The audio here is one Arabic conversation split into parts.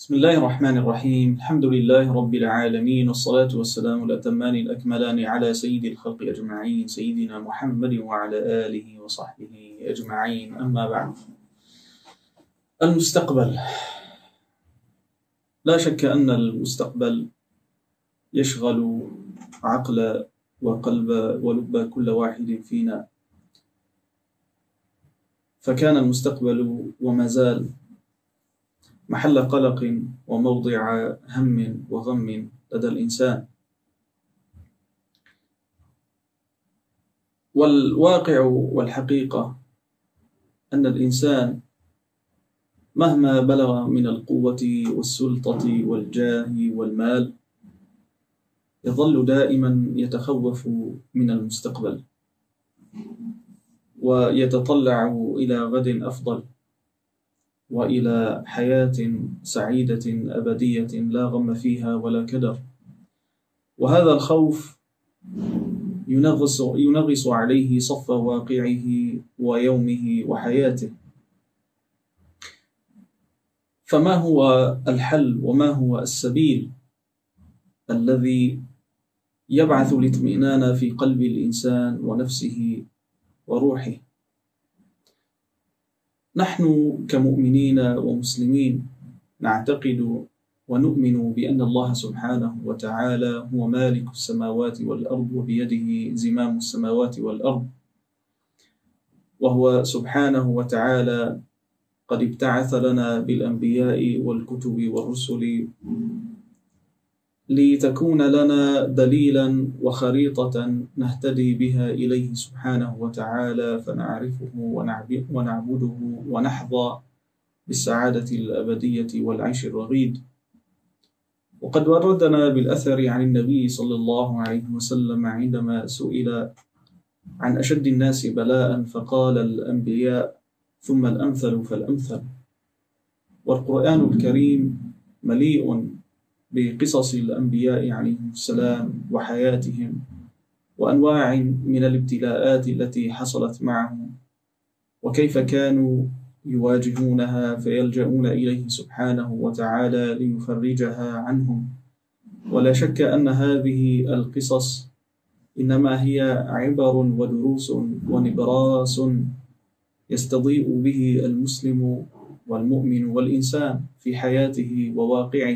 بسم الله الرحمن الرحيم. الحمد لله رب العالمين، والصلاة والسلام الأتمان الأكملان على سيد الخلق أجمعين، سيدنا محمد وعلى آله وصحبه أجمعين. أما بعد، المستقبل. لا شك أن المستقبل يشغل عقل وقلب ولب كل واحد فينا، فكان المستقبل وما زال محل قلق وموضع هم وغم لدى الإنسان. والواقع والحقيقة أن الإنسان مهما بلغ من القوة والسلطة والجاه والمال يظل دائما يتخوف من المستقبل، ويتطلع إلى غد أفضل، وإلى حياة سعيدة أبدية لا غم فيها ولا كدر. وهذا الخوف ينغص عليه صف واقعه ويومه وحياته. فما هو الحل وما هو السبيل الذي يبعث الاطمئنان في قلب الإنسان ونفسه وروحه؟ نحن كمؤمنين ومسلمين نعتقد ونؤمن بأن الله سبحانه وتعالى هو مالك السماوات والأرض، وبيده زمام السماوات والأرض، وهو سبحانه وتعالى قد ابتعث لنا بالأنبياء والكتب والرسل لتكون لنا دليلا وخريطة نهتدي بها إليه سبحانه وتعالى، فنعرفه ونعبده ونحظى بالسعادة الأبدية والعيش الرغيد. وقد وردنا بالأثر عن النبي صلى الله عليه وسلم عندما سئل عن أشد الناس بلاء فقال: الأنبياء ثم الأمثل فالأمثل. والقرآن الكريم مليء بقصص الأنبياء عليهم السلام وحياتهم وأنواع من الابتلاءات التي حصلت معهم، وكيف كانوا يواجهونها فيلجؤون إليه سبحانه وتعالى ليفرجها عنهم. ولا شك أن هذه القصص إنما هي عبر ودروس ونبراس يستضيء به المسلم والمؤمن والإنسان في حياته وواقعه،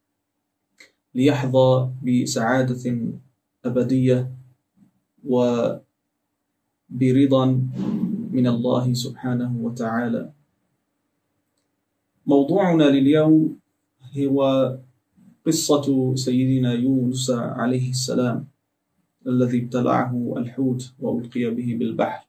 ليحظى بسعادة أبدية وبرضا من الله سبحانه وتعالى. موضوعنا لليوم هو قصة سيدنا يونس عليه السلام الذي ابتلعه الحوت وألقي به بالبحر.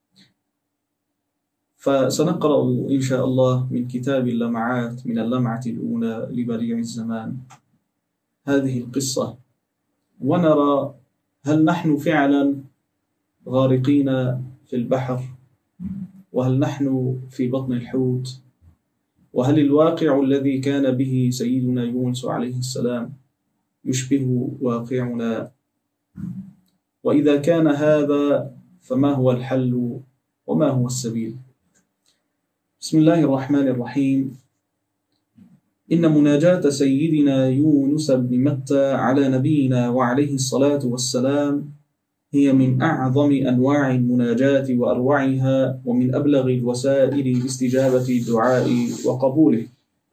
فسنقرأ إن شاء الله من كتاب اللمعات من اللمعة الأولى لبديع الزمان هذه القصة، ونرى هل نحن فعلا غارقين في البحر، وهل نحن في بطن الحوت، وهل الواقع الذي كان به سيدنا يونس عليه السلام يشبه واقعنا؟ وإذا كان هذا فما هو الحل وما هو السبيل؟ بسم الله الرحمن الرحيم. إن مناجاة سيدنا يونس بن متى على نبينا وعليه الصلاة والسلام هي من أعظم أنواع المناجاة وأروعها، ومن أبلغ الوسائل لاستجابة الدعاء وقبوله.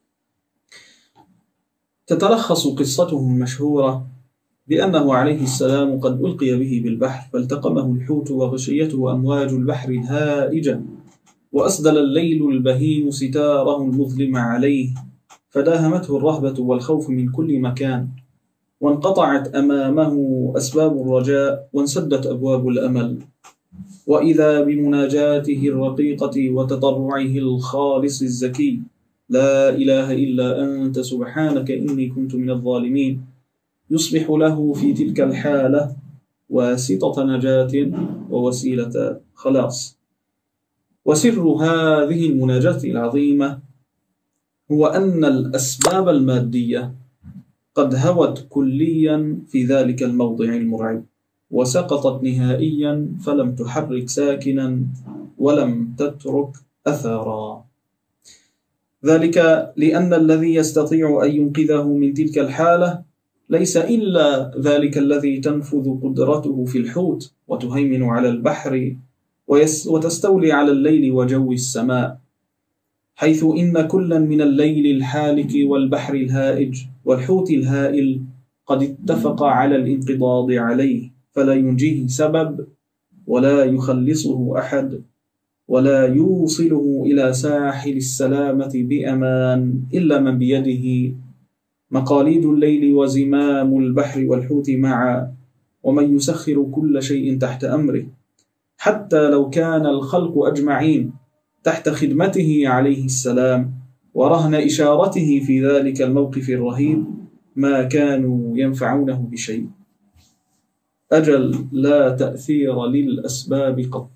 تتلخص قصته المشهورة بأنه عليه السلام قد ألقي به بالبحر، فالتقمه الحوت وغشيته أمواج البحر الهائجة، وأسدل الليل البهيم ستاره المظلم عليه، فداهمته الرهبة والخوف من كل مكان، وانقطعت أمامه أسباب الرجاء وانسدت أبواب الأمل. وإذا بمناجاته الرقيقة وتضرعه الخالص الزكي: لا إله إلا أنت سبحانك إني كنت من الظالمين، يصبح له في تلك الحالة واسطة نجاة ووسيلة خلاص. وسر هذه المناجاة العظيمة هو أن الأسباب المادية قد هوت كليا في ذلك الموضع المرعب، وسقطت نهائيا، فلم تحرك ساكنا ولم تترك أثرا. ذلك لأن الذي يستطيع أن ينقذه من تلك الحالة ليس إلا ذلك الذي تنفذ قدرته في الحوت وتهيمن على البحر وتستولي على الليل وجو السماء، حيث إن كلا من الليل الحالك والبحر الهائج والحوت الهائل قد اتفق على الانقضاض عليه، فلا ينجيه سبب ولا يخلصه أحد ولا يوصله إلى ساحل السلامة بأمان إلا من بيده مقاليد الليل وزمام البحر والحوت معا، ومن يسخر كل شيء تحت أمره، حتى لو كان الخلق أجمعين تحت خدمته عليه السلام ورهن إشارته في ذلك الموقف الرهيب ما كانوا ينفعونه بشيء. أجل لا تأثير للأسباب قط،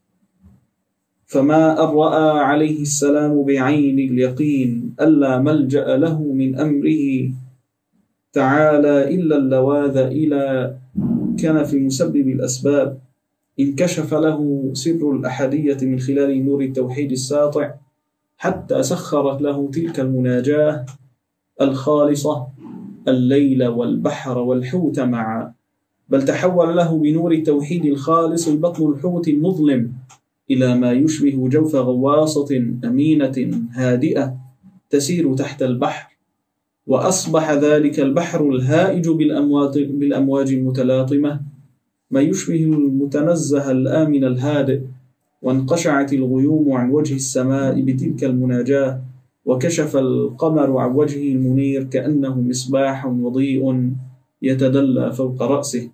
فما أن رأى عليه السلام بعين اليقين ألا ملجأ له من أمره تعالى إلا اللواذ إلى كنف مسبب الأسباب، انكشف له سر الأحدية من خلال نور التوحيد الساطع، حتى سخرت له تلك المناجاة الخالصة الليل والبحر والحوت معا، بل تحول له بنور التوحيد الخالص البطن الحوت المظلم إلى ما يشبه جوف غواصة أمينة هادئة تسير تحت البحر، وأصبح ذلك البحر الهائج بالأمواج المتلاطمة ما يشبه المتنزه الآمن الهادئ، وانقشعت الغيوم عن وجه السماء بتلك المناجاة، وكشف القمر عن وجهه المنير كأنه مصباح مضيء يتدلى فوق رأسه.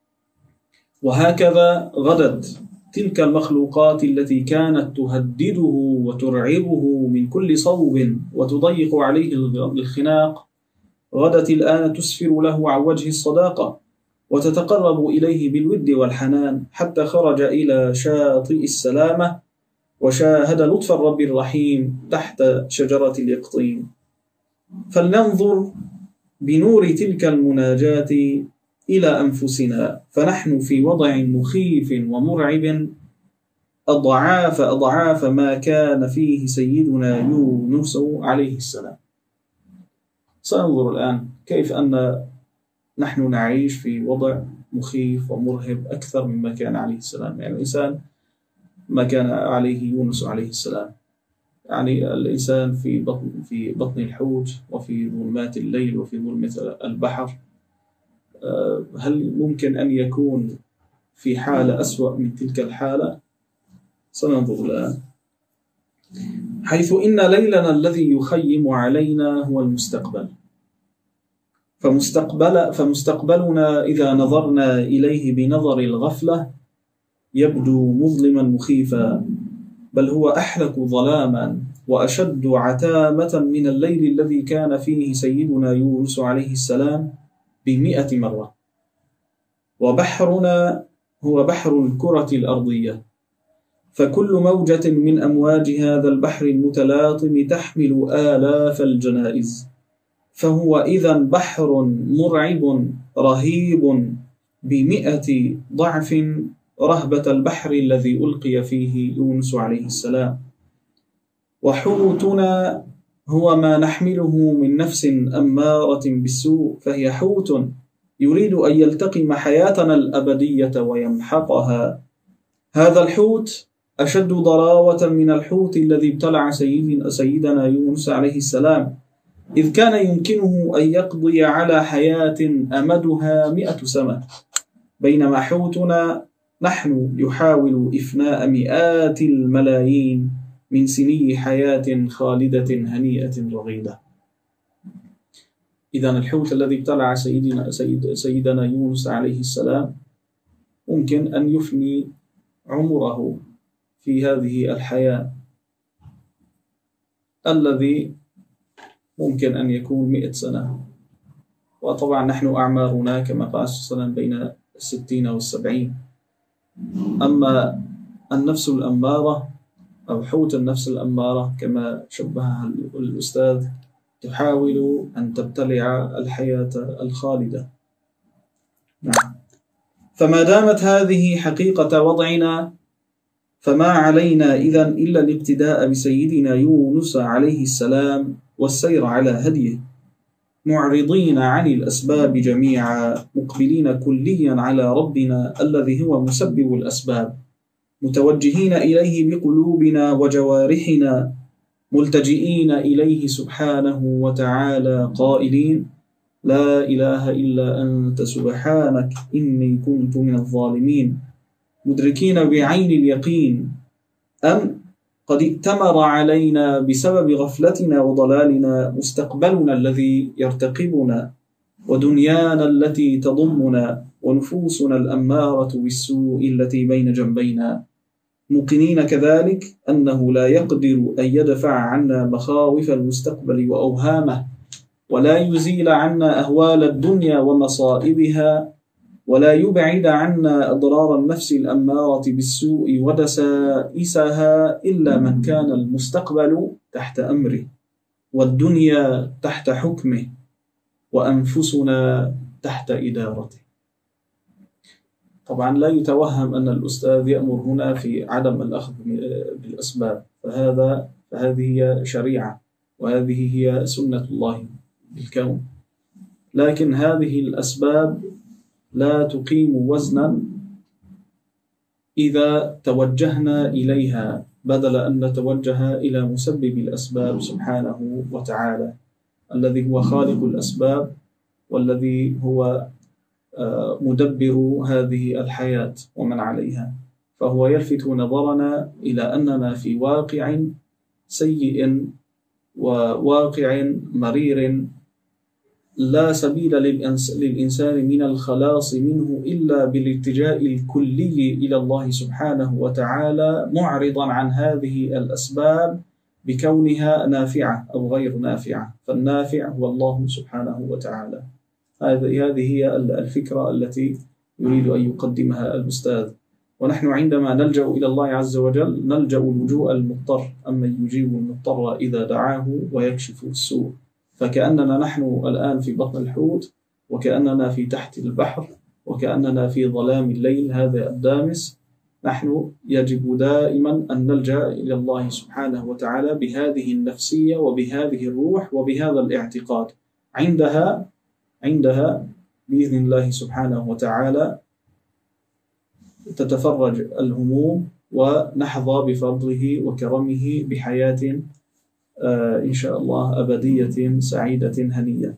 وهكذا غدت تلك المخلوقات التي كانت تهدده وترعبه من كل صوب وتضيق عليه الخناق، غدت الآن تسفر له عن وجه الصداقة وتتقرب إليه بالود والحنان، حتى خرج إلى شاطئ السلامة وشاهد لطف الرب الرحيم تحت شجرة اليقطين. فلننظر بنور تلك المناجاة إلى أنفسنا، فنحن في وضع مخيف ومرعب أضعاف ما كان فيه سيدنا يونس عليه السلام. سننظر الآن كيف أن نحن نعيش في وضع مخيف ومرهب أكثر مما كان عليه السلام. يعني الإنسان ما كان عليه يونس عليه السلام، يعني الإنسان في بطن الحوت وفي ظلمات الليل وفي ظلمة البحر، هل ممكن أن يكون في حالة أسوأ من تلك الحالة؟ سننظر الآن، حيث إن ليلنا الذي يخيم علينا هو المستقبل، فمستقبلنا إذا نظرنا إليه بنظر الغفلة يبدو مظلما مخيفا، بل هو أحلك ظلاما وأشد عتامة من الليل الذي كان فيه سيدنا يونس عليه السلام ب100 مرة. وبحرنا هو بحر الكرة الأرضية، فكل موجة من أمواج هذا البحر المتلاطم تحمل آلاف الجنائز، فهو إذن بحر مرعب رهيب ب100 ضعف رهبة البحر الذي ألقي فيه يونس عليه السلام. وحوتنا هو ما نحمله من نفس أمارة بالسوء، فهي حوت يريد أن يلتقم حياتنا الأبدية ويمحقها. هذا الحوت أشد ضراوة من الحوت الذي ابتلع سيدنا يونس عليه السلام، إذ كان يمكنه أن يقضي على حياة أمدها 100 سنة، بينما حوتنا نحن يحاول إفناء مئات الملايين من سني حياة خالدة هنيئة رغيدة. إذن الحوت الذي ابتلع سيدنا يونس عليه السلام ممكن أن يفني عمره في هذه الحياة، الذي ممكن أن يكون 100 سنة. وطبعا نحن أعمارنا كما قال صلى الله عليه وسلم بين 60 و70. أما النفس الأمارة أو حوت النفس الأمارة كما شبهها الأستاذ تحاول أن تبتلع الحياة الخالدة. فما دامت هذه حقيقة وضعنا، فما علينا إذن إلا الاقتداء بسيدنا يونس عليه السلام والسير على هديه، معرضين عن الأسباب جميعا، مقبلين كليا على ربنا الذي هو مسبب الأسباب، متوجهين إليه بقلوبنا وجوارحنا، ملتجئين إليه سبحانه وتعالى قائلين: لا إله إلا أنت سبحانك إني كنت من الظالمين، مدركين بعين اليقين أن قد ائتمر علينا بسبب غفلتنا وضلالنا مستقبلنا الذي يرتقبنا، ودنيانا التي تضمنا، ونفوسنا الأمارة بالسوء التي بين جنبينا، موقنين كذلك أنه لا يقدر أن يدفع عنا مخاوف المستقبل وأوهامه، ولا يزيل عنا أهوال الدنيا ومصائبها، ولا يبعد عنا أضرار النفس الأمارة بالسوء ودسائسها إلا من كان المستقبل تحت أمره، والدنيا تحت حكمه، وأنفسنا تحت إدارته. طبعا لا يتوهم أن الأستاذ يأمر هنا في عدم الأخذ بالأسباب، فهذه هي شريعة، وهذه هي سنة الله بالكون، لكن هذه الأسباب لا تقيم وزنا إذا توجهنا إليها بدل أن نتوجه إلى مسبب الأسباب سبحانه وتعالى، الذي هو خالق الأسباب، والذي هو مدبر هذه الحياة ومن عليها. فهو يلفت نظرنا إلى أننا في واقع سيء وواقع مرير لا سبيل للإنسان من الخلاص منه إلا بالاتجاء الكلي إلى الله سبحانه وتعالى، معرضا عن هذه الأسباب بكونها نافعة أو غير نافعة، فالنافع هو الله سبحانه وتعالى. هذه هي الفكرة التي يريد أن يقدمها الأستاذ. ونحن عندما نلجأ إلى الله عز وجل نلجأ لجوء المضطر، أما يجيب المضطر إذا دعاه ويكشف السوء، فكأننا نحن الآن في بطن الحوت، وكأننا في تحت البحر، وكأننا في ظلام الليل هذا الدامس. نحن يجب دائما أن نلجأ إلى الله سبحانه وتعالى بهذه النفسية وبهذه الروح وبهذا الاعتقاد. عندها بإذن الله سبحانه وتعالى تتفرج الهموم، ونحظى بفضله وكرمه بحياة إن شاء الله أبدية سعيدة هنية.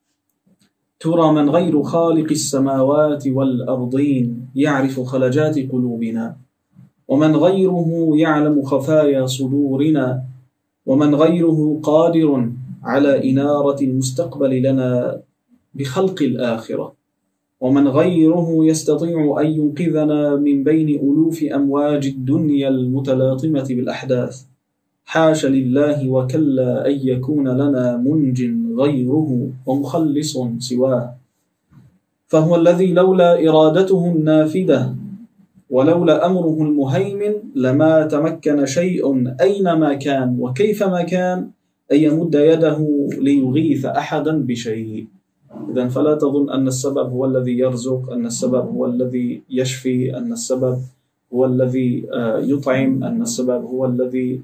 ترى من غير خالق السماوات والأرضين يعرف خلجات قلوبنا، ومن غيره يعلم خفايا صدورنا، ومن غيره قادر على إنارة المستقبل لنا بخلق الآخرة، ومن غيره يستطيع أن ينقذنا من بين ألوف أمواج الدنيا المتلاطمة بالأحداث. حاش لله وكلا أن يكون لنا منج غيره ومخلص سواه، فهو الذي لولا إرادته النافذة ولولا أمره المهيمن لما تمكن شيء أينما كان وكيفما كان أن يمد يده ليغيث أحدا بشيء. إذن فلا تظن أن السبب هو الذي يرزق، أن السبب هو الذي يشفي، أن السبب هو الذي يطعم، أن السبب هو الذي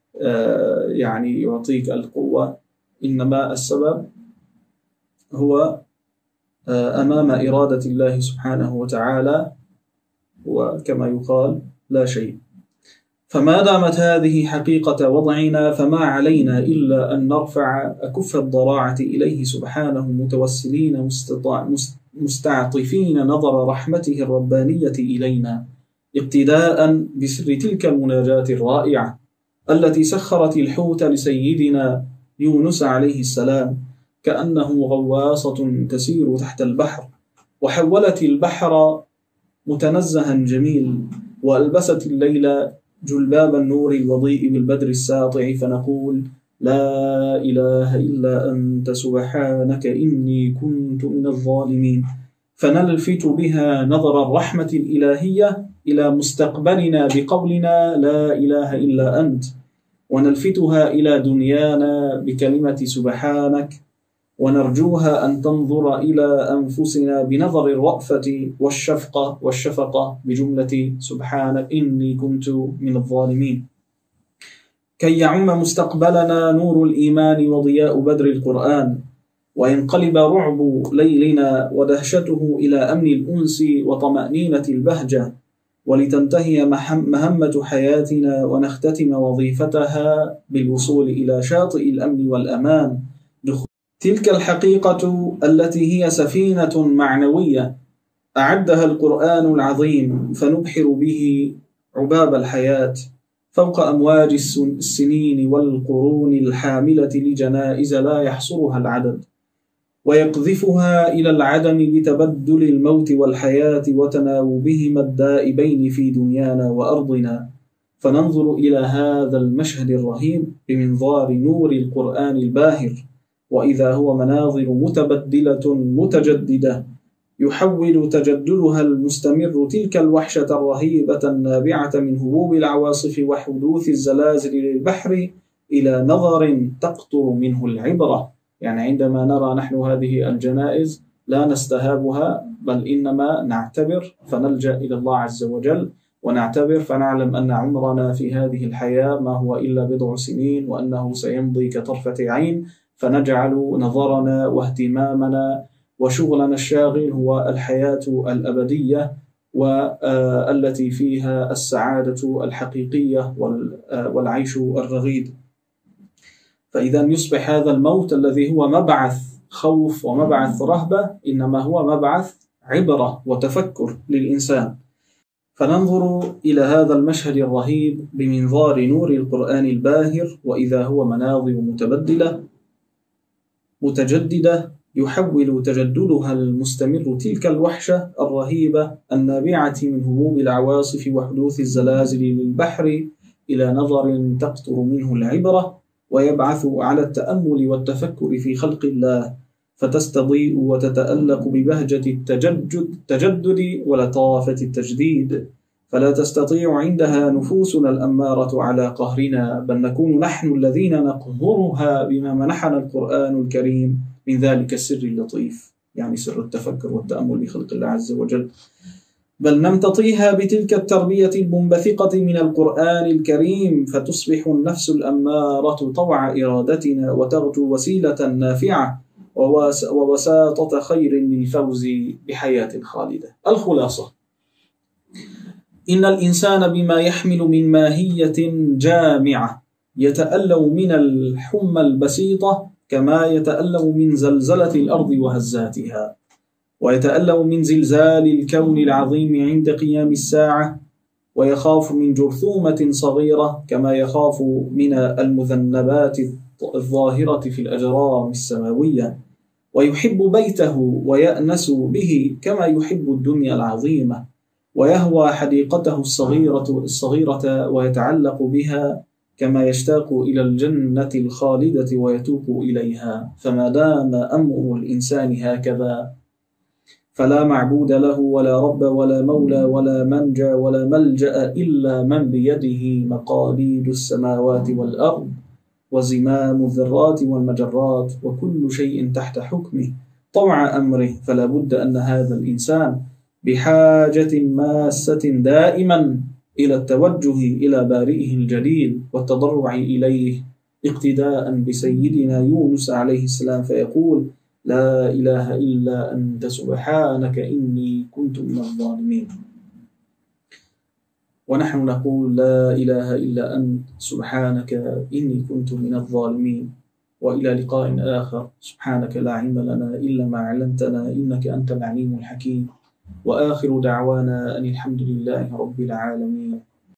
يعني يعطيك القوة. إنما السبب هو أمام إرادة الله سبحانه وتعالى، وكما يقال لا شيء. فما دامت هذه حقيقة وضعنا فما علينا إلا أن نرفع أكف الضراعة إليه سبحانه متوسلين مستعطفين نظر رحمته الربانية إلينا، اقتداء بسر تلك المناجاة الرائعة التي سخرت الحوت لسيدنا يونس عليه السلام كأنه غواصة تسير تحت البحر، وحولت البحر متنزها جميل، وألبست الليل جلباب النور الوضيء بالبدر الساطع، فنقول: لا إله إلا أنت سبحانك إني كنت من الظالمين. فنلفت بها نظر الرحمة الإلهية إلى مستقبلنا بقولنا: لا إله إلا أنت، ونلفتها إلى دنيانا بكلمة سبحانك، ونرجوها أن تنظر إلى أنفسنا بنظر الرأفة والشفقة بجملة سبحان إني كنت من الظالمين، كي يعم مستقبلنا نور الإيمان وضياء بدر القرآن، وينقلب رعب ليلنا ودهشته إلى أمن الأنس وطمأنينة البهجة، ولتنتهي مهمة حياتنا ونختتم وظيفتها بالوصول إلى شاطئ الأمن والأمان. تلك الحقيقة التي هي سفينة معنوية أعدها القرآن العظيم، فنبحر به عباب الحياة فوق أمواج السنين والقرون الحاملة لجنائز لا يحصرها العدد، ويقذفها إلى العدم بتبدل الموت والحياة وتناوبهما الدائبين في دنيانا وأرضنا، فننظر إلى هذا المشهد الرهيب بمنظار نور القرآن الباهر، وإذا هو مناظر متبدلة متجددة يحول تجددها المستمر تلك الوحشة الرهيبة النابعة من هبوب العواصف وحدوث الزلازل للبحر إلى نظر تقطر منه العبرة. يعني عندما نرى نحن هذه الجنائز لا نستهابها، بل إنما نعتبر فنلجأ إلى الله عز وجل، ونعتبر فنعلم أن عمرنا في هذه الحياة ما هو إلا بضع سنين، وأنه سيمضي كطرفة عين، فنجعل نظرنا واهتمامنا وشغلنا الشاغل هو الحياة الأبدية والتي فيها السعادة الحقيقية والعيش الرغيد. فإذا يصبح هذا الموت الذي هو مبعث خوف ومبعث رهبة إنما هو مبعث عبرة وتفكر للإنسان. فننظر إلى هذا المشهد الرهيب بمنظار نور القرآن الباهر، وإذا هو مناظر متبدلة متجددة يحول تجددها المستمر تلك الوحشة الرهيبة النابعة من هبوب العواصف وحدوث الزلازل للبحر إلى نظر تقطر منه العبرة، ويبعث على التأمل والتفكر في خلق الله، فتستضيء وتتألق ببهجة التجدد ولطافة التجديد، فلا تستطيع عندها نفوسنا الأمارة على قهرنا، بل نكون نحن الذين نقهرها بما منحنا القرآن الكريم من ذلك السر اللطيف، يعني سر التفكر والتأمل بخلق الله عز وجل، بل نمتطيها بتلك التربية المنبثقة من القرآن الكريم، فتصبح النفس الأمارة طوع إرادتنا وتغدو وسيلة نافعة ووساطة خير للفوز بحياة خالدة. الخلاصة: إن الإنسان بما يحمل من ماهية جامعة يتألم من الحمى البسيطة كما يتألم من زلزلة الأرض وهزاتها، ويتألم من زلزال الكون العظيم عند قيام الساعة، ويخاف من جرثومة صغيرة كما يخاف من المذنبات الظاهرة في الأجرام السماوية، ويحب بيته ويأنس به كما يحب الدنيا العظيمة، ويهوى حديقته الصغيرة ويتعلق بها كما يشتاق إلى الجنة الخالدة ويتوق إليها. فما دام أمر الإنسان هكذا فلا معبود له ولا رب ولا مولى ولا منجى ولا ملجأ إلا من بيده مقاليد السماوات والأرض وزمام الذرات والمجرات، وكل شيء تحت حكمه طوع أمره، فلا بد أن هذا الإنسان بحاجة ماسة دائما إلى التوجه إلى بارئه الجليل والتضرع إليه، اقتداء بسيدنا يونس عليه السلام، فيقول: لا إله إلا أنت سبحانك إني كنت من الظالمين. ونحن نقول: لا إله إلا أنت سبحانك إني كنت من الظالمين. وإلى لقاء آخر، سبحانك لا علم لنا إلا ما علمتنا إنك أنت العليم الحكيم، وآخر دعوانا أن الحمد لله رب العالمين.